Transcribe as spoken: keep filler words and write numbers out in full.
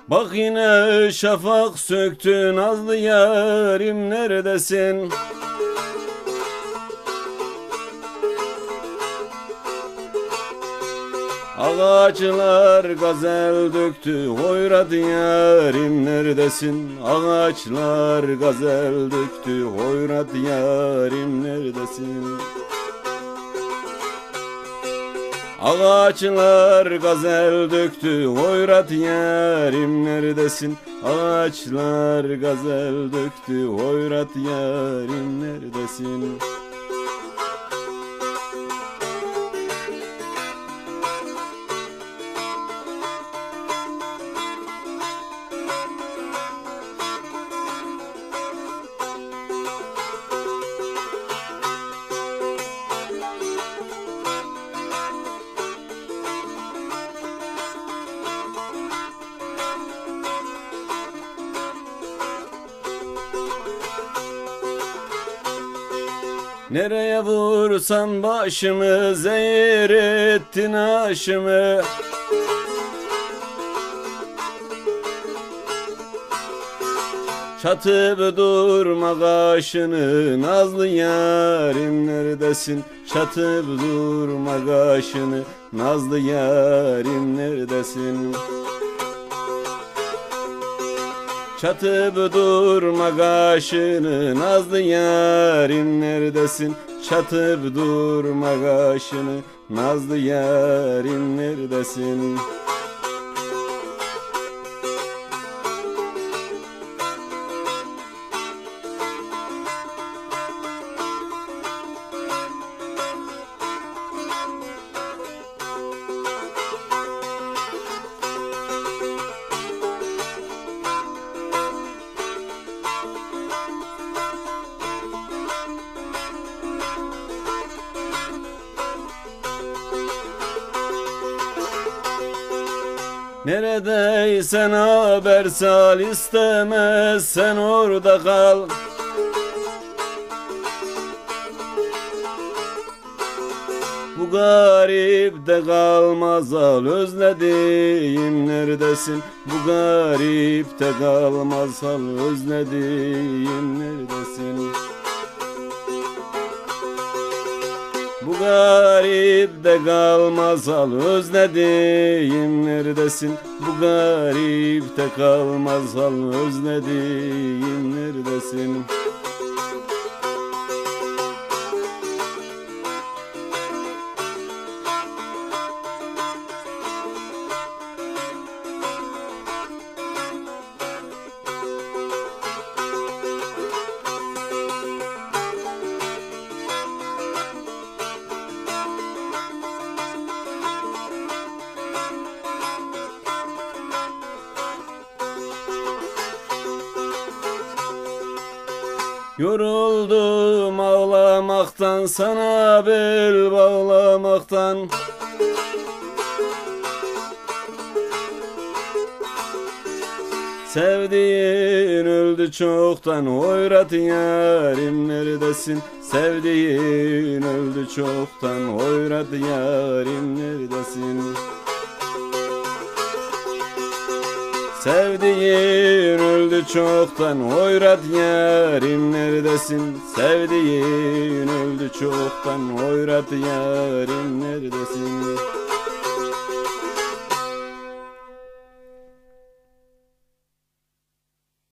Bak yine şafak söktü nazlı yarim neredesin? Ağaçlar gazel döktü hoyrat yarim neredesin? Ağaçlar gazel döktü hoyrat yarim neredesin? Ağaçlar gazel döktü hoyrat yarim neredesin? Ağaçlar gazel döktü hoyrat yarim neredesin? Nereye vursan başımı zehir ettin aşımı. Çatıp durma kaşını nazlı yarim neredesin? Çatıp durma kaşını nazlı yarim neredesin? Çatıp durma kaşını nazlı yarim neredesin? Çatıp durma kaşını nazlı yarim neredesin? Neredeysen haber sal, istemezsen orada kal. Bu garip de kalmaz al, özlediğim neredesin? Bu garip de kalmaz al, özlediğim neredesin? Bu garip de kalmaz al, özlediğim neredesin? Bu garip de kalmaz al, özlediğim neredesin? Yoruldum ağlamaktan, sana bel bağlamaktan. Sevdiğin öldü çoktan, hoyrat yarim neredesin? Sevdiğin öldü çoktan, hoyrat yarim neredesin? Sevdiğin öldü çoktan, hoyrat yarim neredesin? Sevdiğin öldü çoktan, hoyrat yarim neredesin?